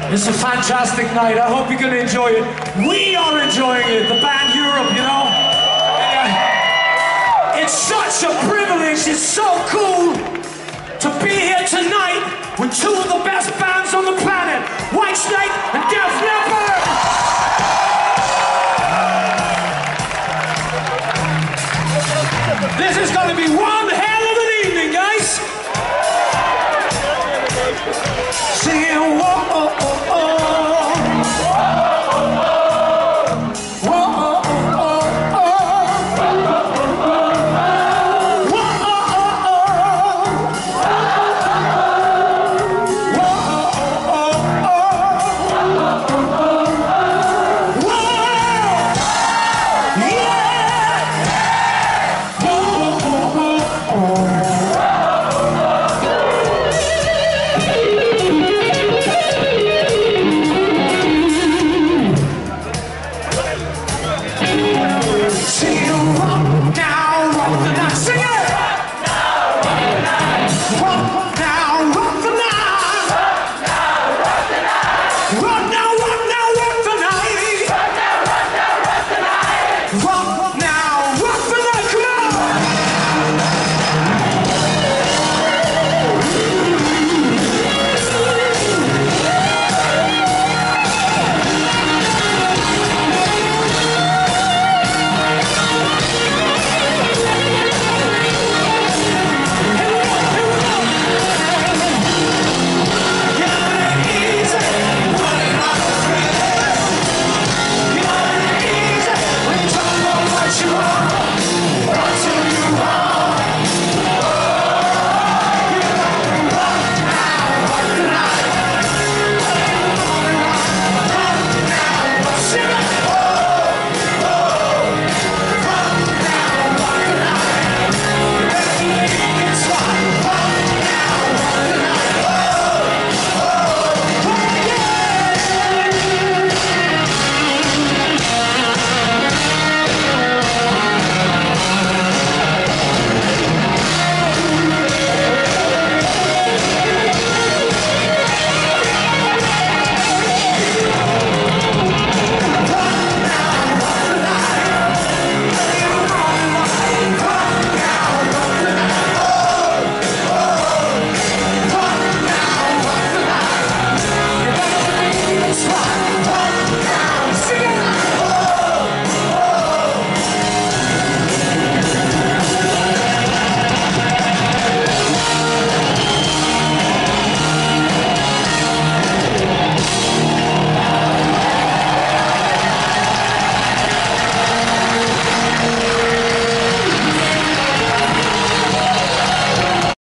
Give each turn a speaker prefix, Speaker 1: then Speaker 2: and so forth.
Speaker 1: It's a fantastic night. I hope you're going to enjoy it. We are enjoying it. The band Europe, you know. It's such a privilege. It's so cool to be here tonight with two of the best bands on the planet, Whitesnake and Def Leppard. This is going to be one hell of an evening, guys. Singing, whoa, oh, oh, oh. Whoa, oh, oh, oh, oh. Whoa, oh, oh, oh. Whoa, oh, oh, oh. Whoa, yeah. Whoa, oh, oh, oh. Rock now, rock the night. Rock now, rock the night. Rock now.